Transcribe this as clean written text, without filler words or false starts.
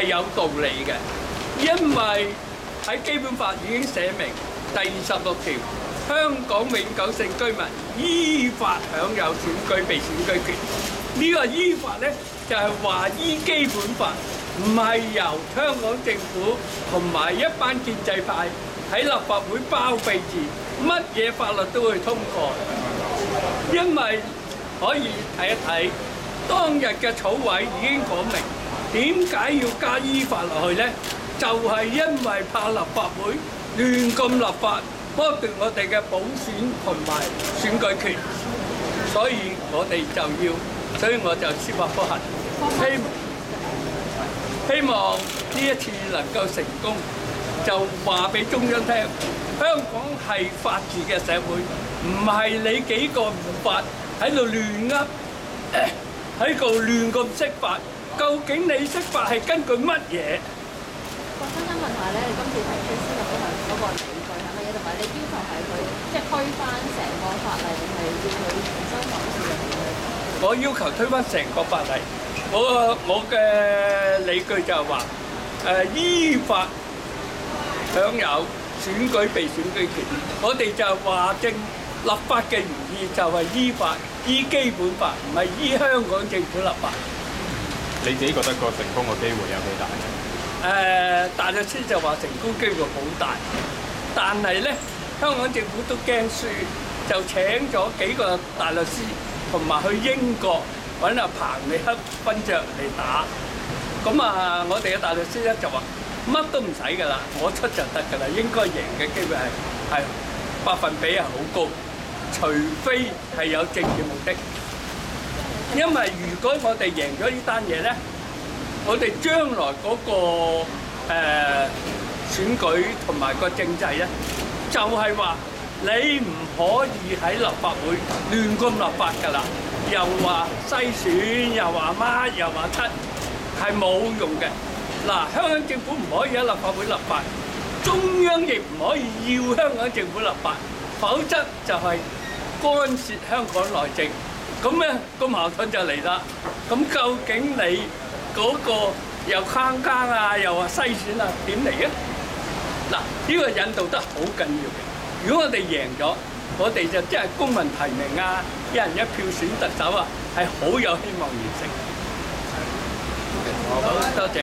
係有道理嘅，因為喺基本法已經寫明第26條，香港永久性居民依法享有選舉被選舉權。呢個依法咧就係話依基本法，唔係由香港政府同埋一班建制派喺立法會包庇住，乜嘢法律都會通過。因為可以睇一睇當日嘅草委已經講明，點解要加依法落去呢？就係因為怕立法會亂咁立法，剝奪我哋嘅補選同埋選舉權，所以我哋就要，所以我就司法覆核，希望呢一次能夠成功，就話俾中央聽，香港係法治嘅社會，唔係你幾個唔法喺度亂噏，喺度亂咁釋法。究竟你釋法係根據乜嘢？ 我想問下咧，你今次提出司法覆核嗰個理據係乜嘢？同埋你要求係佢即係推翻成個法例，定係要佢重新審視入去？ 我要求推翻成個法例。我嘅理據就係話，依法享有選舉被選舉權。我哋就話正立法嘅原意就係依法，依基本法，唔係依香港政府立法。 你自己覺得個成功嘅機會有幾大嘅？ 大律師就話成功機會好大，但係咧香港政府都驚輸，就請咗幾個大律師同埋去英國揾阿彭利克勳爵嚟打。咁啊，我哋嘅大律師咧就話乜都唔使㗎啦，我出就得㗎啦，應該贏嘅機會係百分比係好高，除非係有政治目的。因為如果我哋贏咗呢單嘢咧，我哋將來嗰個選舉同埋個政制咧，就係話你唔可以喺立法會亂咁立法㗎啦，又話篩選，又話乜，又話七，係冇用嘅。嗱，香港政府唔可以喺立法會立法，中央亦唔可以要香港政府立法，否則就係干涉香港內政。咁咧個矛盾就嚟啦。咁究竟你嗰個又框架啊，又話篩選啊，點嚟嘅？嗱，呢個引導得好緊要嘅。如果我哋贏咗，我哋就即係公民提名啊，一人一票選特首啊，係好有希望完成。好，多謝。